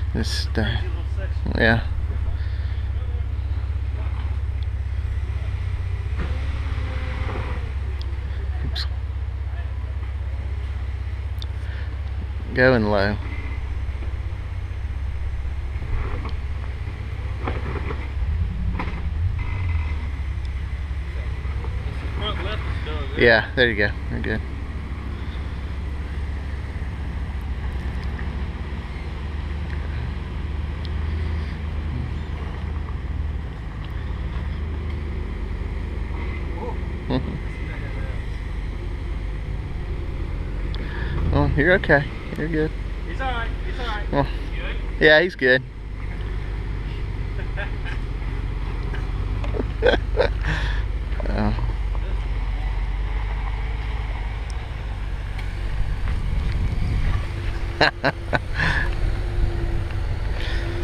Just yeah. Oops. Going low. Front left is done. There. Yeah, there you go. You're good. Well, you're okay. You're good. He's alright. He's alright. Well, Good? yeah, he's good.